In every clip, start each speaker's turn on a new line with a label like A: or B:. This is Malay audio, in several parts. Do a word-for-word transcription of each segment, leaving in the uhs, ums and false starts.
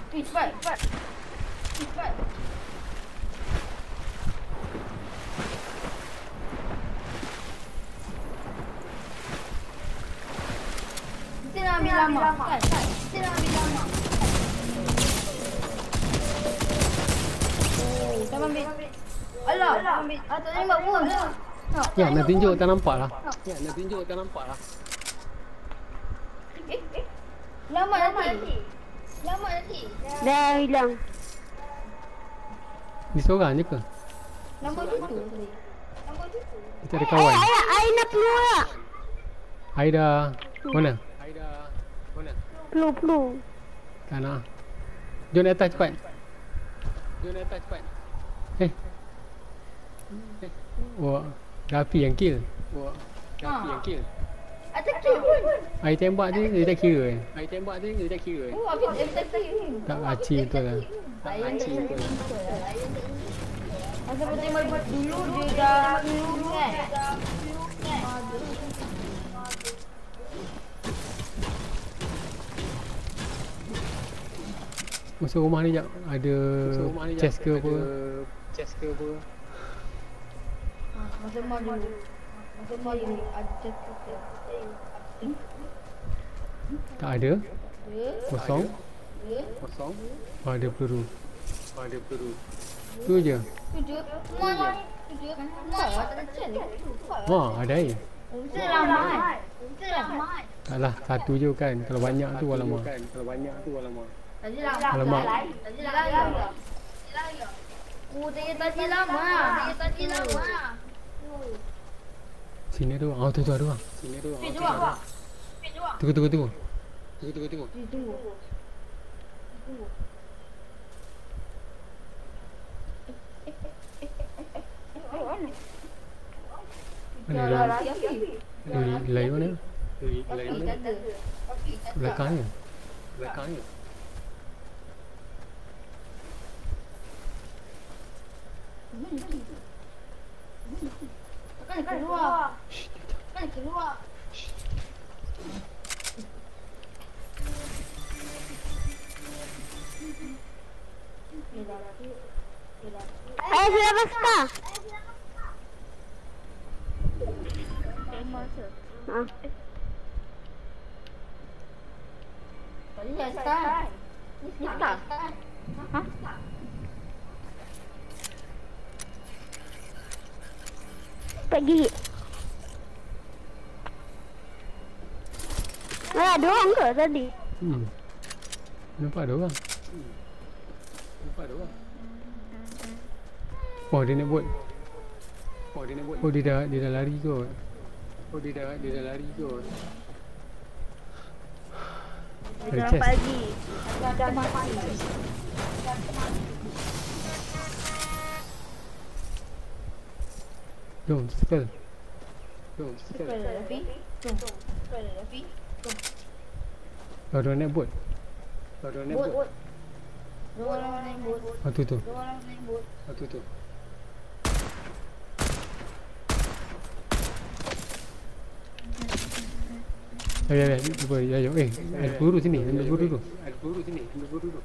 A: Eh, cepat. Cepat. Cepat. Kita nak ambil lama. Kan? Kita nak ambil lama. Oh, jangan ambil. Alah, ambil. Ah, tak tembak pun.
B: Ya, nak tunjuk tak nampak lah. Ya, nak tunjuk tak nampak lah.
A: Eh, eh. Lama nanti. Lama nanti.
C: Dah hilang.
B: Ni seorang je ke?
A: Lama gitu. Lama gitu.
B: Kita ada kawan.
C: Eh, ayah, ayah nak keluar.
B: Aida. Mana? Aida. Mana?
C: Peluk, peluk.
B: Tak nak. Jom naik atas cepat. Jom naik atas cepat. Eh. Eh. Wah. Rafi yang kill. Wah. Rafi yang kill.
A: Ada kill pun.
B: Air tembak je dia tak kira eh. Air tembak je dia tak kira eh.
A: Oh, habis dia tak kill.
B: Tak aci betul lah.
A: Tak aci betul lah. Masa pertama dulu dia dah dulu kan.
B: Masuk rumah ni jap ada chest ke apa? Chest ke apa?
A: Masa rumah dulu. Masa rumah dulu ada chest ke.
B: Tak ada. Kosong.
A: Ya.
B: Kosong. Oh, ada peluru. Oh, ada peluru. Tu je.
A: Tu je. Rumah ni. Tu je. Rumah tak ada chest.
B: Wah, ada air.
A: Mesti ramai. Mesti ramai.
B: Taklah, satu je kan. Kalau banyak tu alamak. Kalau banyak tu alamak.
A: Tadi lama.
B: Alamak.
A: Tadi lama. Oh, tadi tadi lama. Tadi tadi lama.
B: Sini tu. Oh, tu tu ada orang. Sini tu.
A: Pergi dua. Pergi dua.
B: Tunggu tunggu tunggu. Tunggu tunggu tunggu.
A: Pergi tunggu. Tunggu.
B: Mana dia? Dari lain mana? Dari lain mana? Belakangnya. Belakangnya.
A: Kan keluar. Kan keluar.
C: Ayah sudah pasca. Ha.
A: Tadi dah start. Ni start. Ha?
C: Pergi. Ah, ada orang ke tadi?
B: Hmm. Nampak ada orang. Nampak ada orang. Oh, dia nak buat. Oh, dia nak buat. Oh, dia dah dia dah lari kot. Oh, dia dah dia dah lari kot. Ada
C: Jangan
B: chest.
C: pagi.
A: Dah mati.
B: Jom, circle. Jom, circle.
A: Cepat Rafi. Jom. Cepat Rafi. Jom.
B: Kau dah naik boat. Kau dah naik
A: Bot.
B: boat.
A: Dua orang naik bot.
B: Oh, tu tu.
A: Dua orang naik bot.
B: Oh, tu tu. Ya, ya, ya, cuba, ya, ya, eh, ada peluru sini, ambil peluru dulu. Ada peluru sini, ambil peluru dulu.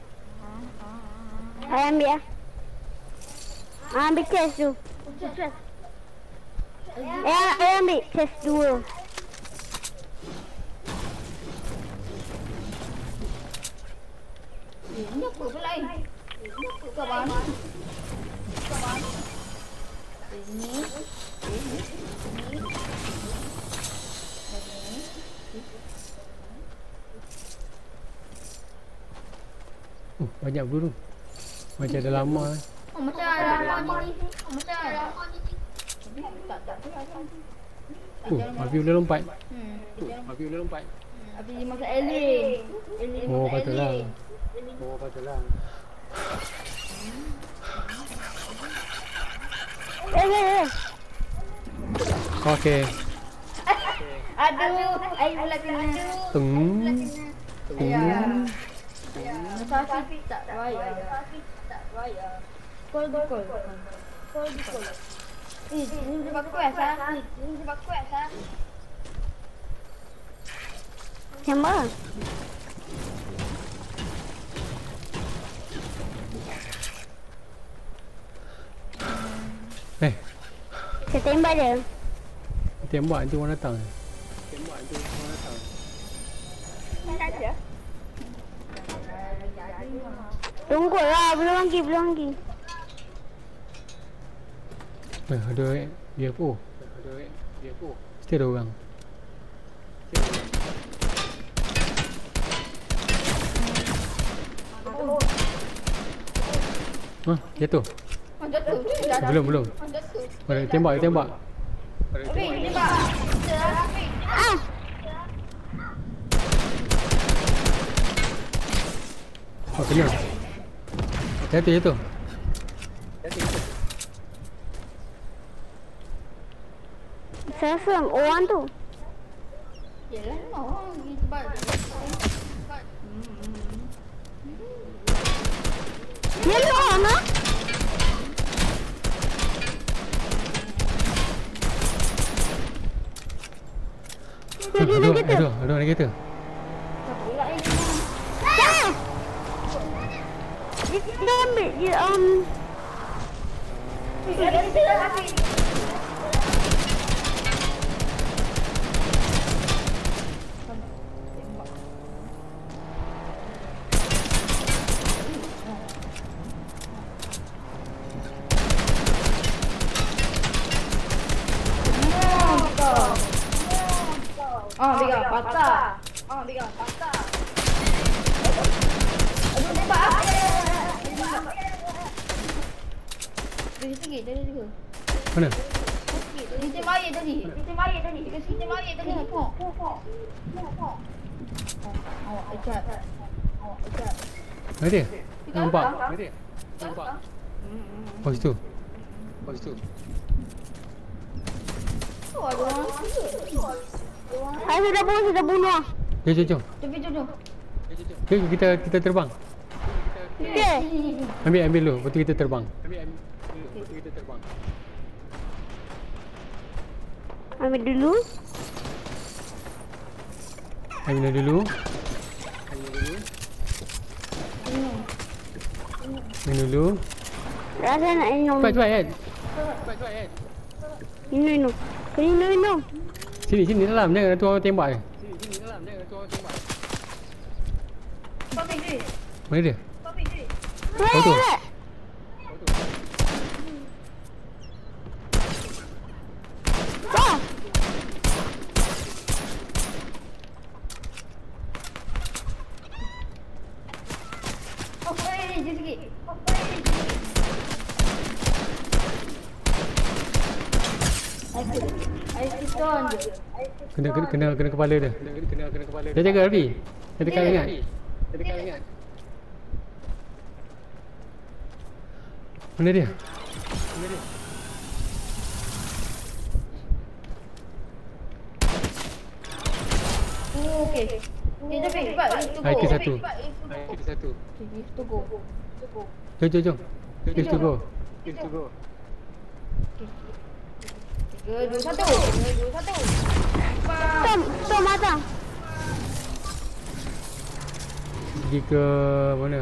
C: Ayah ambil ya. Ah, ambil chest tu.
A: Chest.
C: Ayah, ayah ambil chest dua.
A: Eh, ni apa pula ni? Ni apa kat mana? Kat mana? Ini. Ini. Ini.
B: Oh, banyak peluru. Macam dah lama eh.
A: Oh, macam ada lama ni. Oh, macam ada lama ni. Tak tak tu ada.
B: Oh, Afi boleh lompat.
A: Hmm.
B: Afi boleh lompat.
A: Habis dia masak alien. Alien
B: Oh,
A: masak
B: patutlah.
A: alien.
B: Oh, patutlah.
C: Eh, eh, eh.
B: Okey.
A: Aduh, air pula kena.
B: Teng.
A: Ya.
B: Teng.
A: Safi tak raya. Tak raya. Kol kol. Kol kol. Eh, ini sebab kuas ah. Ini sebab kuas ah.
C: Macam mana? Saya tembak dia.
B: Tembak nanti orang datang. Tembak nanti orang datang.
C: Tunggu lah, belum lagi, belum lagi.
B: Eh, ada U F O. Ada U F O. Mesti ada orang. Hah, jatuh.
A: Oh, jatuh.
B: Belum, belum.
A: Oh, jatuh.
B: Ada tembak, dia tembak.
A: Weh, tembak.
C: Ah,
B: Oh, kena. Jatuh, jatuh.
C: saya rasa orang tu.
A: Yelah, orang pergi tempat tempat.
C: Dia ni orang ah?
B: Aduh, aduh, aduh, aduh, ada kereta.
A: Tak pula eh.
C: Ah! Dia, dia ambil, dia um...
A: Ada kita dah habis. Ah, Bega, patah. Ah, Bega, patah. Aduh, tembak ah. Dari sikit, dari sikit.
B: Mana?
A: Dia tembak air tadi. Dia tembak air tadi. Dia tembak air tadi. Pok. Pok. Pok. Awak ikat. Awak ikat.
B: Mana dia? Nampak? Mana dia? Nampak? Oh, situ. Oh, situ.
A: Oh, ada orang situ.
C: Ah, sudah bunuh, sudah bunuh.
B: Jom, jom, jom.
A: Jom, jom, jom.
B: Jom, kita kita terbang.
C: Okey.
B: Ambil, ambil dulu. Lepas tu kita terbang. Ambil, ambil dulu. Lepas tu kita terbang.
C: Ambil dulu.
B: Ambil dulu. Ambil dulu.
C: Rasa nak minum.
B: Cepat, cepat, Ed. Cepat, cepat, Ed.
C: Minum, minum. Minum, minum.
B: Sini, sini dalam. Jangan ada tu orang tembak je. Sini, sini dalam. Jangan ada tu orang tembak.
A: Topik dia.
B: Mana dia?
A: Topik dia.
B: Oh, tu.
C: Wait, ah!
A: Oh, air ni je sikit. Oh, air ni je sikit. Air piston je.
B: Kena, kena, kena, kena kepala dia. Kena, kena, kena kepala dia. Dia jaga, Rafi. Dia tekan ingat. Dia tekan ingat. Mana dia? Mana dia?
A: Oh, okey. Okey, Topik, cepat.
B: I Q satu. I Q satu.
A: Okey, tunggu. Tunggu.
B: Jom, jom, jom. Let's to go. Let's to go.
A: Tiga, dua, satu. Tiga, dua, satu.
C: Tom, Tom matang.
B: Pergi ke mana?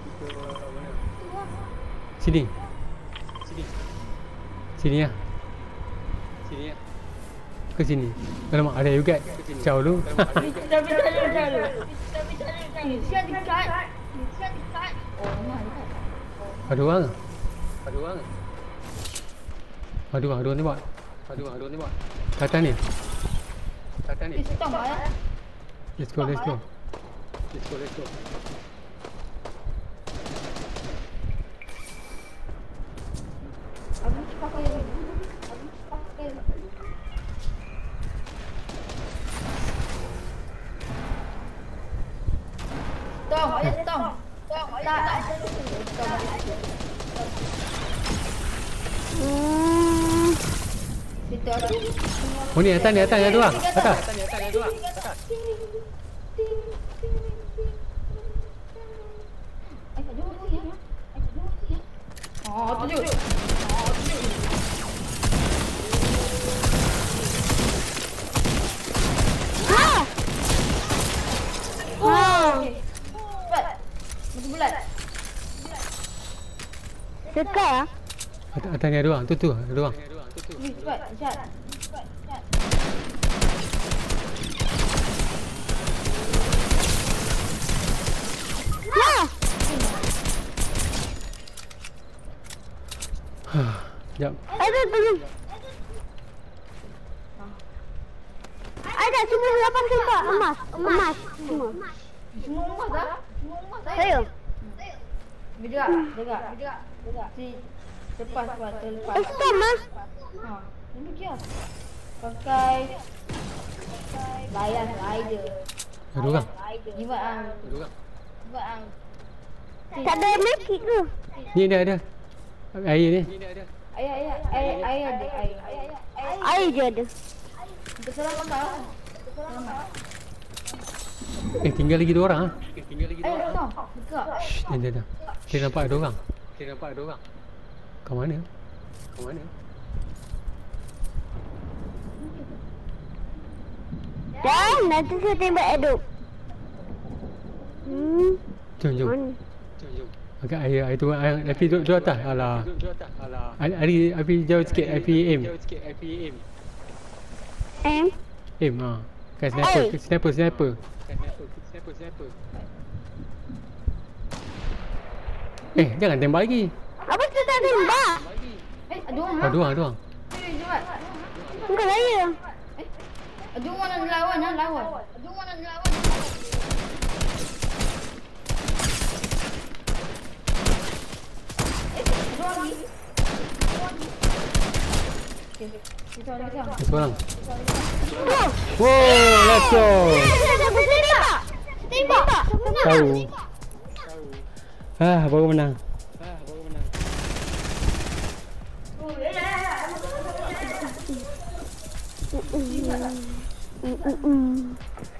B: Sini. Sini. Sini ya. Sini ya. Ke sini. Alamak, ada juga. Ciao lu.
A: Tapi tak ada jalan. Tapi tak ada jalan. Siap dekat. Siap dekat. Oh, nah dekat.
B: Ada orang. Ada orang. Ada orang, ada orang tembak. Ada orang, ada orang tembak. Kata ni. Kata ni.
A: Eh, stop lah.
B: Let's go, let's go. Let's go, let's go.
A: Abang cepat pakai. Abang cepat pakai. Stop, ayo stop. Stop, tak. Stop.
C: Hmm.
A: Situ aku.
B: Oh ni atas ni, atas ni ada orang. Atas.
A: Oh, tujuh. Oh, tujuh.
C: Ah! Ah!
A: Cepat. Betul bulat.
C: Dekat ah.
B: Atas, atas ni ada orang. Tu tu, ada orang.
A: Ni cepat, cepat. Cepat, cepat.
C: Lah.
B: Sekejap.
C: Ada belum. Ada semua lapan tembak emas. Emas semua.
A: Semua emas dah. Semua emas dah.
C: Saya.
A: Bergerak, bergerak, bergerak, bergerak. Si lepas, lepas, terlepas.
C: Eh, stop mas.
A: Ha, ini dia. Pakai pakai layan rider.
B: Ada orang.
A: Rider. Jimat ang.
B: Ada orang.
A: Jimat ang.
C: Tak ada medkit tu.
B: Ni ada ada. Air ni.
A: Ayah, ayah, ayah, ayah ada, ayah, ayah, ayah.
C: Air je ada.
A: Kita seram pakai. Selamat.
B: Eh tinggal lagi dua orang ah. Eh tinggal lagi
A: Ayah, kau. Buka.
B: Dia dia dah. Dia nampak ada orang. Dia nampak ada orang. Kat mana? Kat mana?
C: Dan nanti saya tembak Edop. Hmm.
B: Jom jom.
C: Mana?
B: Jom jom. Agak air air tu air api duduk duduk atas. Alah. Duduk atas. Alah. Api api jauh sikit api aim. Jauh sikit api aim.
C: Em.
B: Aim ah. Kan sniper,
C: Hey.
B: sniper, sniper. Sniper, sniper, sniper. Eh, jangan tembak lagi.
C: Apa tu tak tembak?
A: Eh, ada orang.
B: Ada orang, ada orang.
A: Eh, cepat.
C: Bukan saya.
A: Eh, ada orang nak lawan, nak lawan. Ada orang nak lawan. Eh, ada orang lagi. Okey, kita orang lagi.
B: Satu orang.
C: Oh.
B: Wow, let's go.
C: Saya tembak. Tembak.
B: Tahu. Ah, baru menang. Ah, baru menang.
C: Mm, mm, mm.